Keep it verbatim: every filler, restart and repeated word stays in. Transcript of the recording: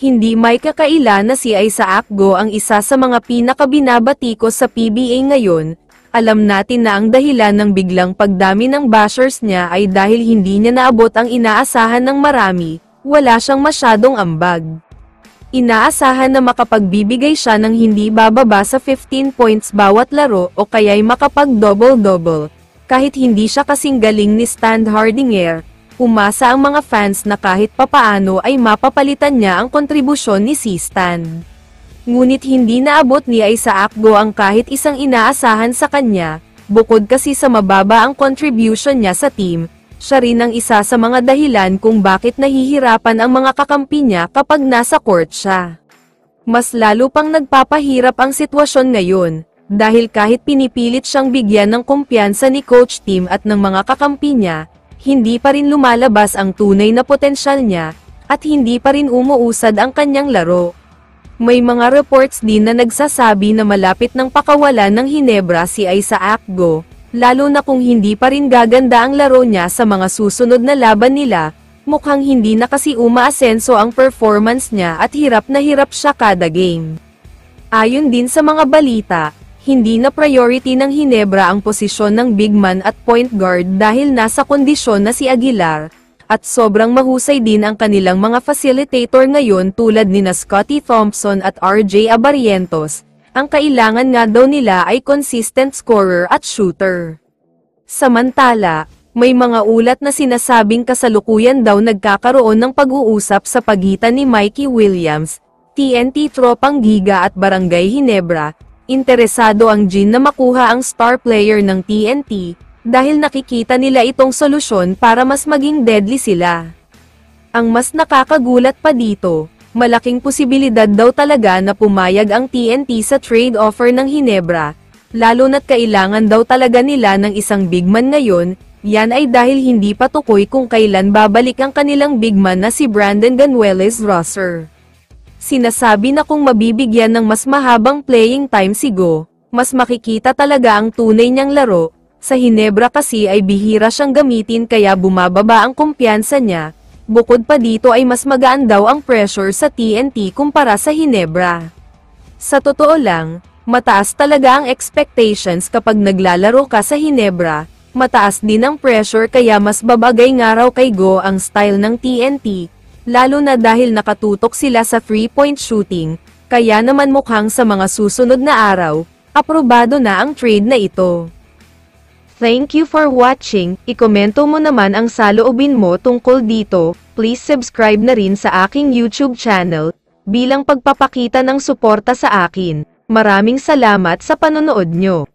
Hindi may kakaila na si Isaac Go ang isa sa mga pinakabinabatikos sa P B A ngayon. Alam natin na ang dahilan ng biglang pagdami ng bashers niya ay dahil hindi niya naabot ang inaasahan ng marami, wala siyang masyadong ambag. Inaasahan na makapagbibigay siya ng hindi bababa sa fifteen points bawat laro o kaya'y makapag-double-double. Kahit hindi siya kasing galing ni Stan Hardinger, umasa ang mga fans na kahit papaano ay mapapalitan niya ang kontribusyon ni si Stan. Ngunit hindi naabot ni Isaac Go ang kahit isang inaasahan sa kanya, bukod kasi sa mababa ang contribution niya sa team, siya rin ang isa sa mga dahilan kung bakit nahihirapan ang mga kakampi niya kapag nasa court siya. Mas lalo pang nagpapahirap ang sitwasyon ngayon, dahil kahit pinipilit siyang bigyan ng kumpiyansa ni Coach Tim at ng mga kakampi niya, hindi pa rin lumalabas ang tunay na potensyal niya, at hindi pa rin umuusad ang kanyang laro. May mga reports din na nagsasabi na malapit ng pakawalan ng Hinebra si Isaac Go, lalo na kung hindi pa rin gaganda ang laro niya sa mga susunod na laban nila, mukhang hindi na kasi umaasenso ang performance niya at hirap na hirap siya kada game. Ayon din sa mga balita, hindi na priority ng Hinebra ang posisyon ng big man at point guard dahil nasa kondisyon na si Aguilar, at sobrang mahusay din ang kanilang mga facilitator ngayon tulad nina Scottie Thompson at R J Abarrientos. Ang kailangan nga daw nila ay consistent scorer at shooter. Samantala, may mga ulat na sinasabing kasalukuyan daw nagkakaroon ng pag-uusap sa pagitan ni Mikey Williams, T N T Tropang Giga at Barangay Hinebra. Interesado ang Jin na makuha ang star player ng T N T, dahil nakikita nila itong solusyon para mas maging deadly sila. Ang mas nakakagulat pa dito, malaking posibilidad daw talaga na pumayag ang T N T sa trade offer ng Hinebra, lalo na't kailangan daw talaga nila ng isang big man ngayon, yan ay dahil hindi pa tukoy kung kailan babalik ang kanilang big man na si Brandon Ganueles-Rosser. Sinasabi na kung mabibigyan ng mas mahabang playing time si Go, mas makikita talaga ang tunay niyang laro. Sa Hinebra kasi ay bihira siyang gamitin kaya bumababa ang kumpiyansa niya. Bukod pa dito ay mas magaan daw ang pressure sa T N T kumpara sa Hinebra. Sa totoo lang, mataas talaga ang expectations kapag naglalaro ka sa Hinebra. Mataas din ang pressure kaya mas babagay nga raw kay Go ang style ng T N T. Lalo na dahil nakatutok sila sa three-point shooting, kaya naman mukhang sa mga susunod na araw, aprobado na ang trade na ito. Thank you for watching, ikomento mo naman ang saloobin mo tungkol dito, please subscribe na rin sa aking YouTube channel, bilang pagpapakita ng suporta sa akin. Maraming salamat sa panonood nyo.